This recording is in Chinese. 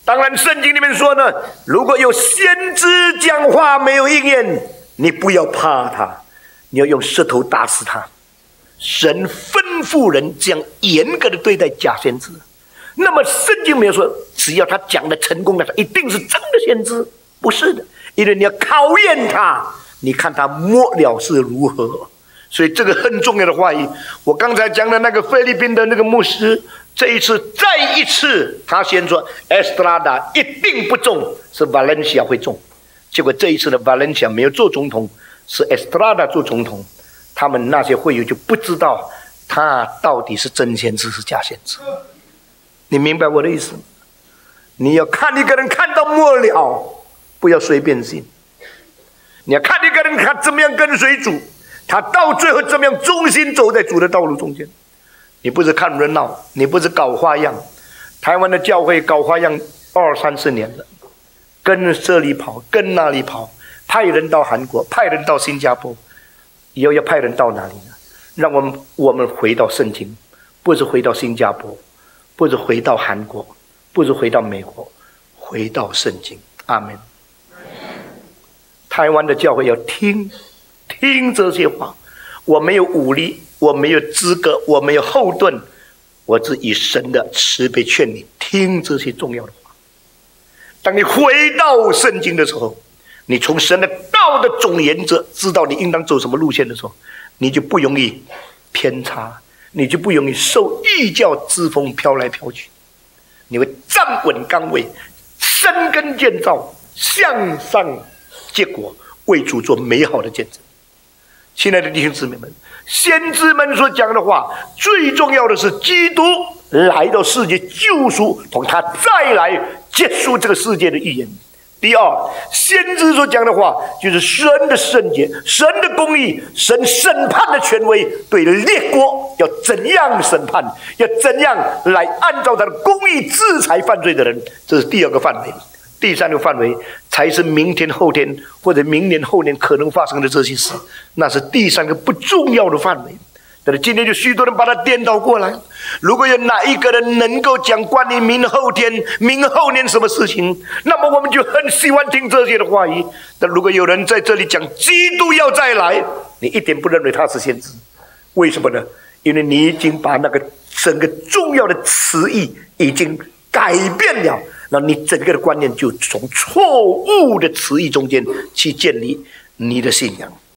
当然，圣经里面说呢，如果有先知讲话没有应验，你不要怕他，你要用石头打死他。神吩咐人这样严格的对待假先知。那么圣经没有说，只要他讲的成功了，他一定是真的先知，不是的，因为你要考验他，你看他末了是如何。所以这个很重要的话语。我刚才讲的那个菲律宾的那个牧师，这一次再一次，他先说 Estrada 一定不中，是 Valencia 会中。结果这一次的 Valencia 没有做总统，是 Estrada 做总统。他们那些会友就不知道他到底是真先知是假先知。你明白我的意思吗？你要看一个人看到末了，不要随便信。你要看一个人他怎么样跟随主，他到最后怎么样忠心走在主的道路中间。你不是看热闹，你不是搞花样。台湾的教会搞花样20-30年了，跟这里跑，跟那里跑，派人到韩国，派人到新加坡，以后要派人到哪里呢？让我们回到圣经，不是回到新加坡，不是回到韩国，不是回到美国，回到圣经。阿们。台湾的教会要听这些话。我没有武力，我没有资格，我没有后盾，我只以神的慈悲劝你听这些重要的话。当你回到圣经的时候，你从神的道的总原则知道你应当走什么路线的时候，你就不容易偏差，你就不容易受异教之风飘来飘去，你会站稳岗位，深耕建造，向上结果，为主做美好的见证。亲爱的弟兄姊妹们，先知们所讲的话，最重要的是基督来到世界救赎，同他再来结束这个世界的预言。第二，先知所讲的话就是神的圣洁，神的公义，神审判的权威，对列国要怎样审判，要怎样来按照他的公义制裁犯罪的人，这是第二个范围。第三个范围才是明天后天或者明年后年可能发生的这些事，那是第三个不重要的范围。但是今天就许多人把它颠倒过来。如果有哪一个人能够讲关于明后天、明后年什么事情，那么我们就很喜欢听这些的话语。但如果有人在这里讲基督要再来，你一点不认为他是先知，为什么呢？因为你已经把那个整个重要的词义已经改变了，那你整个的观念就从错误的词义中间去建立你的信仰。